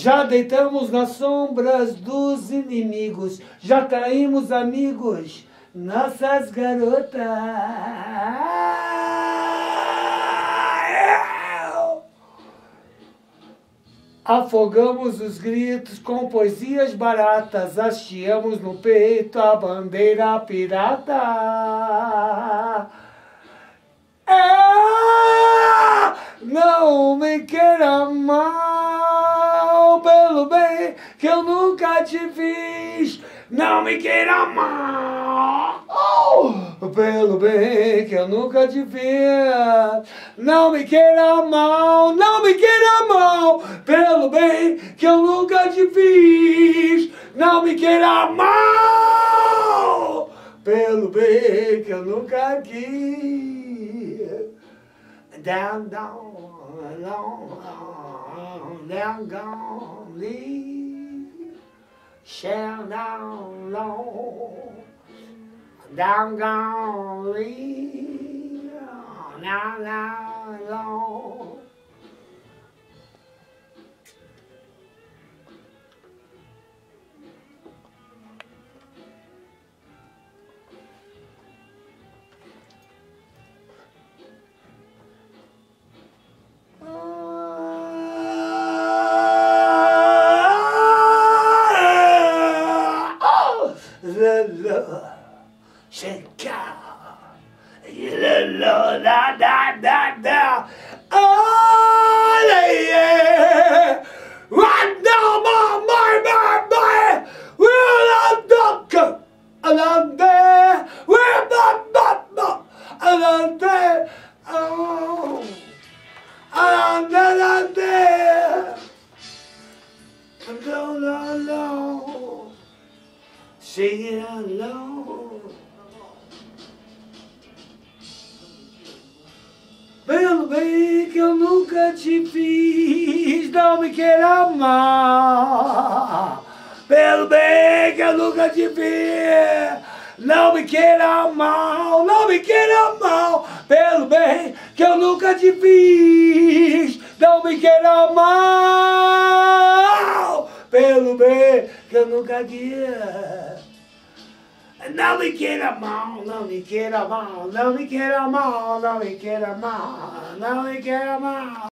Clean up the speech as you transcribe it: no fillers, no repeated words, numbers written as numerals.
Já deitamos nas sombras dos inimigos, já traímos amigos, nossas garotas. Afogamos os gritos com poesias baratas, hasteamos no peito a bandeira pirata. Não me queira mal, pelo bem que eu nunca te fiz. Não me queira mal, pelo bem que eu nunca te fiz. Não me queira mal, não me queira mal, pelo bem que eu nunca te fiz. Não me queira mal, pelo bem que eu nunca quis. Down, down, down, down, down, leave. Shell down low, down, down, leave. Down, down, low. Shake out, la da da da da, oh yeah, right now my, we're not duck, along there, we're not, along there, oh, along there, alone, sing it alone. Pelo bem que eu nunca te fiz, não me queira mal. Pelo bem que eu nunca te fiz, não me queira mal, não me queira mal. Pelo bem que eu nunca te fiz, não me queira mal. Pelo bem que eu nunca quis. Não me queira mal, não me queira mal, não me queira mal, não me queira mal, não me queira mal.